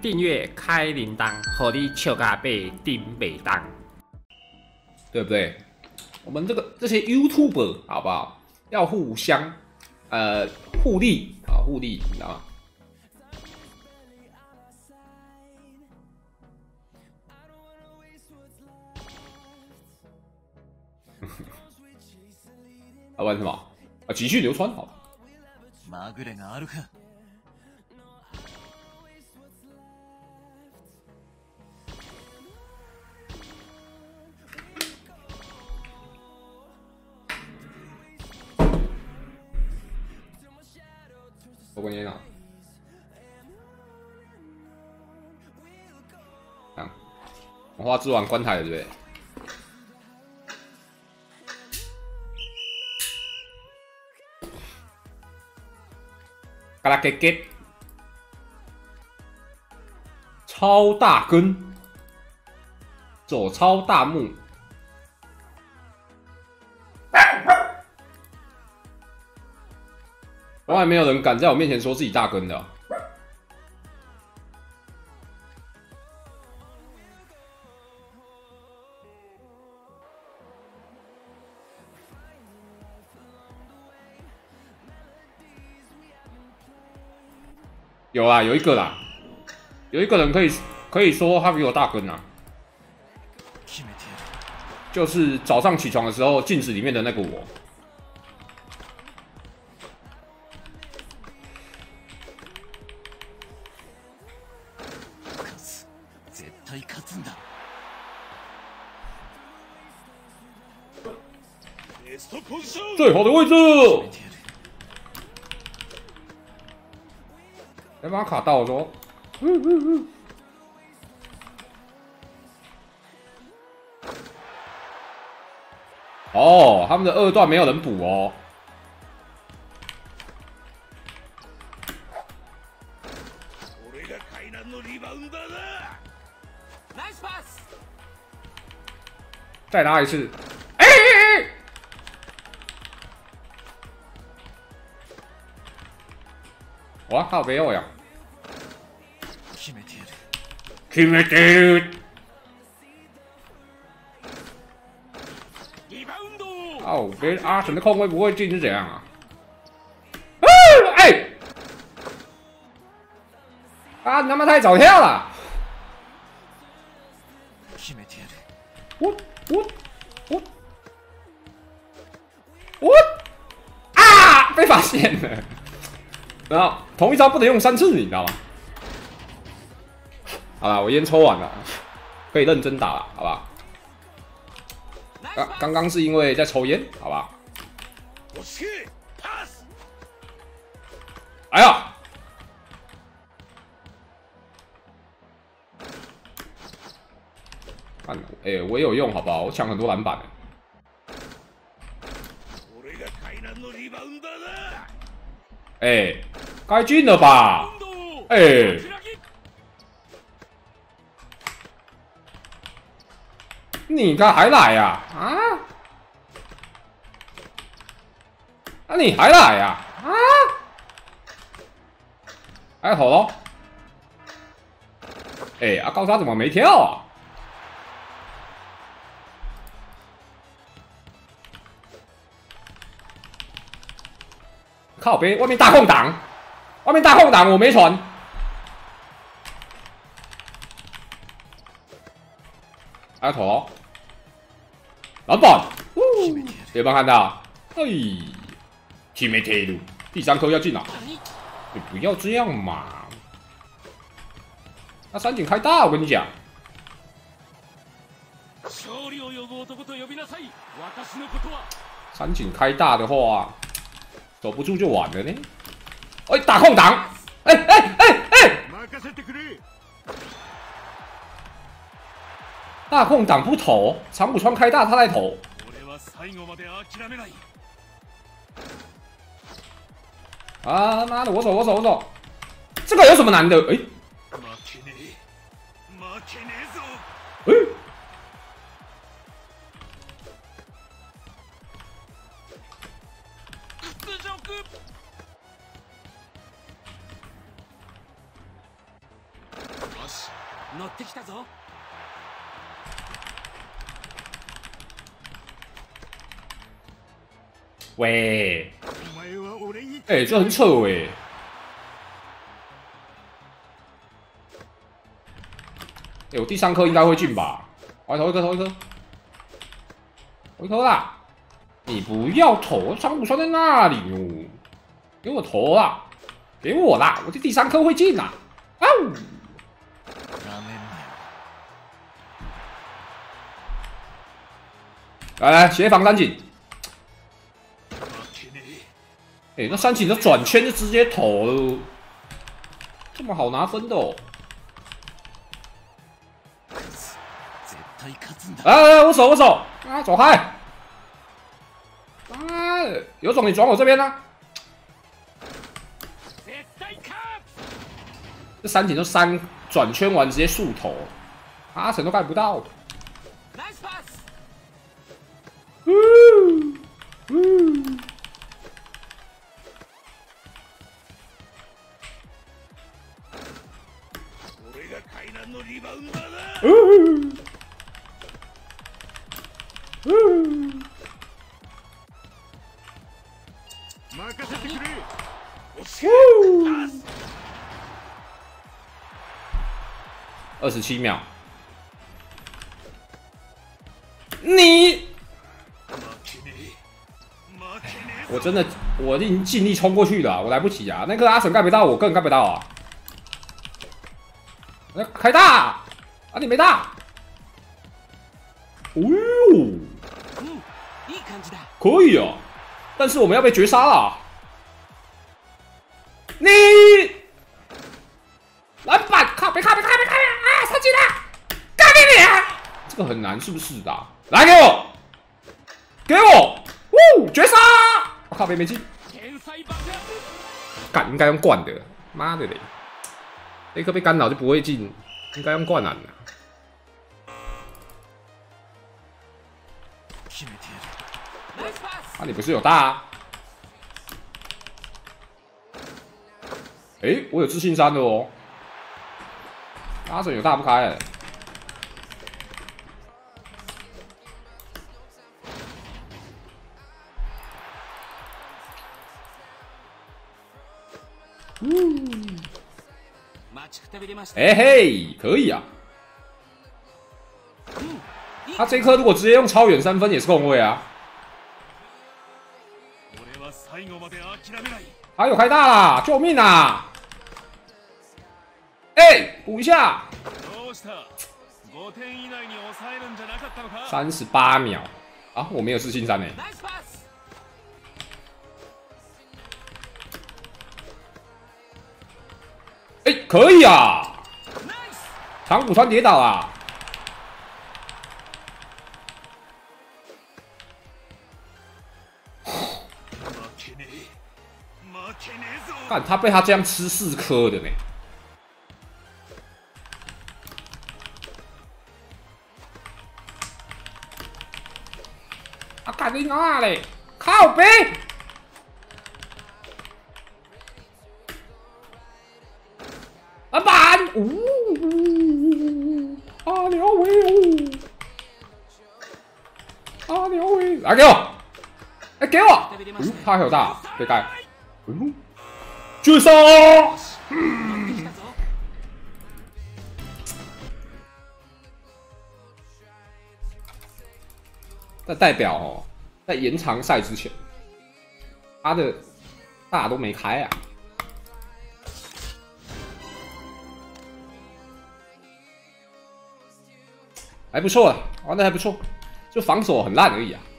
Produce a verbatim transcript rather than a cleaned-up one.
订阅开铃铛，和你笑咖被顶北当，对不对？我们这个这些 YouTuber 好不好？要互相呃互利啊，互利，你知道吗？要玩什么？啊，继续流传好。 まぐれがあるか。 我跟你讲，啊，我花之王关台了，对不对？嘎啦给给，超大根，走超大木。从来没有人敢在我面前说自己大根的、啊。有啊，有一个啦，有一个人可以可以说他比我大根啊，就是早上起床的时候镜子里面的那个我。最好的位置，别把他卡到我说，嗯嗯嗯。哦，他们的二段没有人补哦。再拉一次，哎哎哎！哇，靠背后呀！決めてやる。決めてる。哦，别人阿神的控卫不会进是怎样啊？啊！哎！啊，你他妈太早跳了！我我我我啊！被发现了。然后同一招不能用三次，你知道吗？好了，我烟抽完了，可以认真打了，好吧？刚刚刚是因为在抽烟，好吧？哎呀！看，哎、欸，我也有用，好不好？我抢很多篮板、欸。哎、欸，该进了吧？哎、欸，你该还来呀、啊？啊？啊，你还来呀、啊？啊？哎，好咯。哎、欸，啊，高沙怎么没跳啊？靠边，外面大空档，外面大空档，我没传。还投咯，篮板，有没有看到？哎，踢没踢路？第三颗要进了，你不要这样嘛！那三井开大，我跟你讲。三井开大的话。守不住就完了呢！哎，打空档！哎哎哎哎！大空档不投，长谷川开大他在投。啊妈的，我走我走我走！这个有什么难的？哎哎！ 乗ってきたぞ。 喂， お前は俺に哎、这很扯哎、哎、我第三颗应该会进吧？我来投一颗，投一颗，投一颗啦！你不要投，长谷川在那里哦，给我投啦，给我啦！我这第三颗会进啦！啊呜！ なめんなよ。 来来，协防三井。 負けね哎、那三井的转圈就直接投了，这么好拿分的哦！ え。絶対勝つんだ。 来来来，我手我手啊，走开！啊，有种你转我这边呢、啊！ 絶対勝つ。 这三井就三转圈完直接速投，阿成都盖不到。 ナイスパス。 呜呜俺が海南のリバウンダーだ。 呜呜！ 任せてくれ。 二十七秒，你負けねえ。負けねえ。 我真的我已经尽力冲过去了，我来不及啊！那个阿成盖不到，我根本盖不到啊！那开大啊，你没大。哦呦， うん、いい感じだ。 可以啊，但是我们要被绝杀了。你篮板，靠别靠别靠别靠别啊！上进了，干你脸！这个很难，是不是的？来给我，给我，呜，绝杀！我靠，别没进， 天才爆発。 干应该用灌的，妈的嘞！这颗被干扰就不会进，应该用灌篮的。 決めてやる。 ナイスパス。 啊，你不是有大啊？哎、我有自信三的哦。阿成有大不开、欸。 待ちくたびれました。 哎、嘿，可以啊。 うん、いい他这一颗如果直接用超远三分也是控卫啊。 俺は最後まで諦めない。 还有开大啦！救命啊！哎、欸，补一下。 どうした？ごてん以内に抑えるんじゃなかったのか？ 三十八秒啊，我没有自信三呢、欸。 ナイスパス。 哎、欸，可以啊！ ナイス。 长谷川跌倒啊！ 負けねえ。負けねえぞ。 干，他被他这样吃四颗的呢。啊，干你妈嘞！靠背！篮板！呜！阿廖威哦！阿廖威，来给我！哎、给我！嗯，他还有大，被盖。嗯，绝杀！ 乗ってきたぞ。 那代表哦，在延长赛之前，他的大都没开啊，还不错啊，玩的还不错，就防守很烂而已啊。